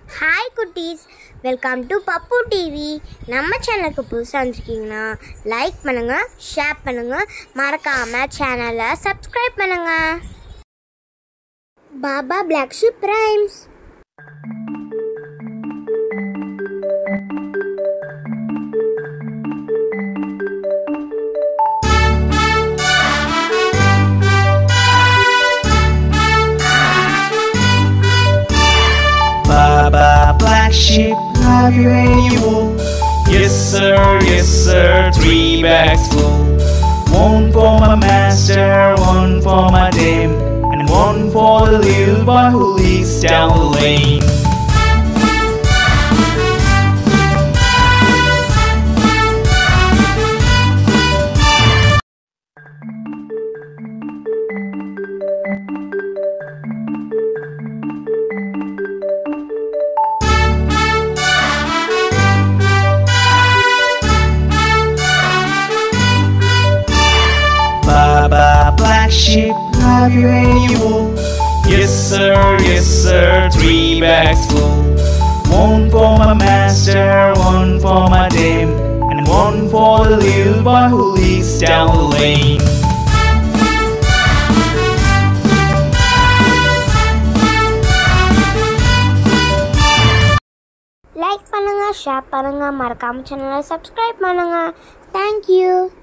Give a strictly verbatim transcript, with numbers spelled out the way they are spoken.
Hi குட்டீஸ், welcome to Pappu TV. நம்ம சேனலுக்கு புதுசாக இருந்துருக்கீங்கன்னா லைக் பண்ணுங்க, ஷேர் பண்ணுங்க, மறக்காம சேனலை சப்ஸ்கிரைப் பண்ணுங்க. Baa Baa Black Sheep rhymes. Baa Baa Black Sheep, have you any wool? Yes sir, yes sir, three bags full. One for my master, one for my dame, and one for the little boy who lives down the lane. Baa Baa Black Sheep, have you any wool? Yes sir, yes sir, three bags full. One for my master, one for my dame, and one for the little boy who lives down the lane. Like பண்ணுங்க, share பண்ணுங்க, மறக்காம சேனலை subscribe பண்ணுங்க. Thank you.